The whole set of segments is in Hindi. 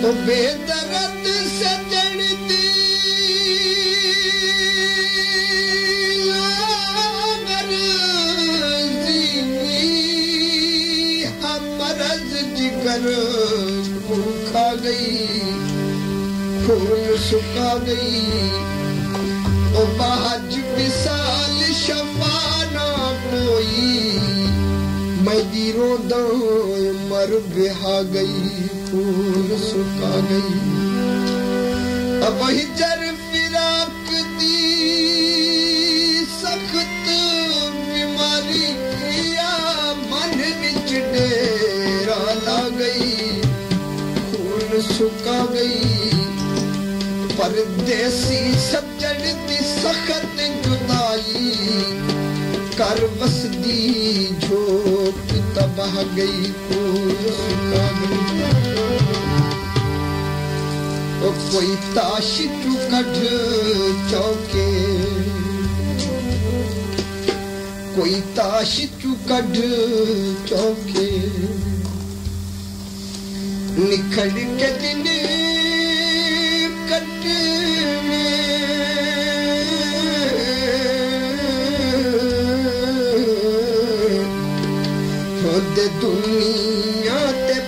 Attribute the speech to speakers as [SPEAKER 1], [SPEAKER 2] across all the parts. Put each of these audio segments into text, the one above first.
[SPEAKER 1] बेदर्द सजन दी मरज जिगर खा गई खून सुखा गई ओ बाज विशाल शफाना कोई मैं दीरो दो मर बिहा गई खून सुखा गई अब हिजर फिराक दी सख्त बीमारी किया मन विच डेरा ला गई खून सुखा गई परदेसी सज्जन दी सख्त जुदाई कर बसदी झोंक तबाह गई खून सुखा गई ओ कोई ताश तू कढ़ चौके कोई ताश तू कढ़ चौके निखड़ के दिन दे दुनिया ते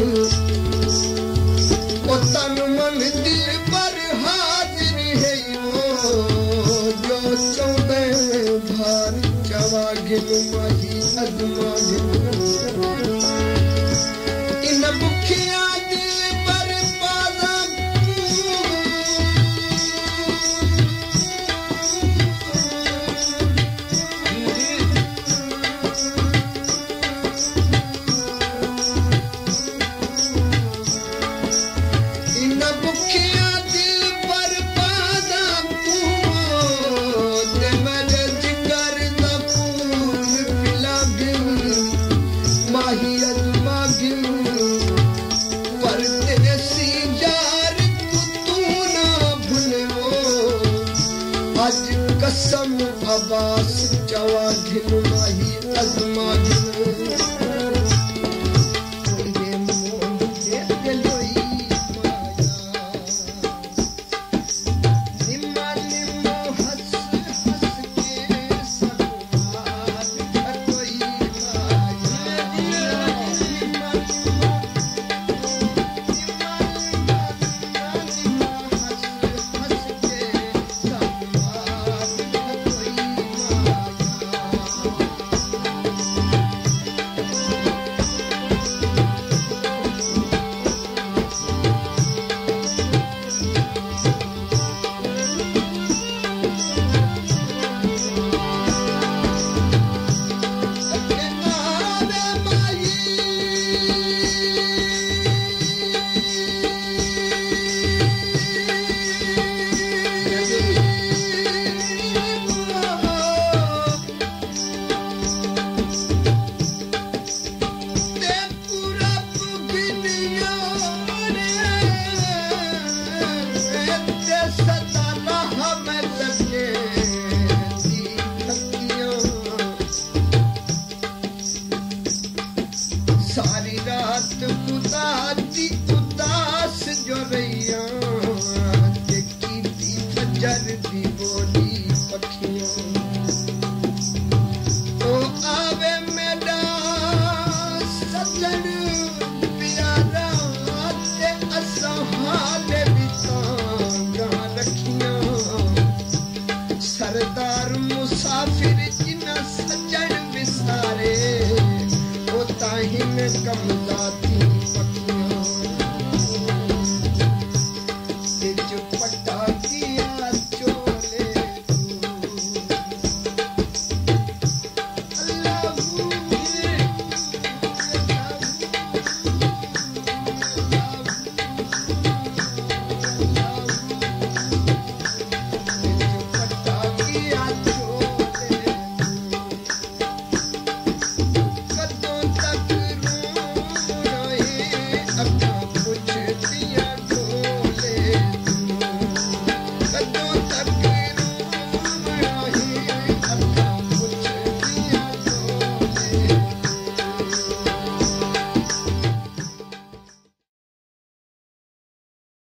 [SPEAKER 1] तन मन दिल पर हाजिर है कसम अब्बास चवाधिन माही अजमादिन ये मोह दे दिलोई माया निम्मा निम्मा हंस हंस के सनवाद खटोई माया निम्मा निम्मा सारी रात उदासी उदास जो रहिया देखी थी फजर दी बोली पखियों तो आवे मेरा सजन प्यारा ते असां हाले बितांगा रखियां सरदार मुसाफिर जिना सजन विसारे ताहिन कमजाती पखियां ते जो पटा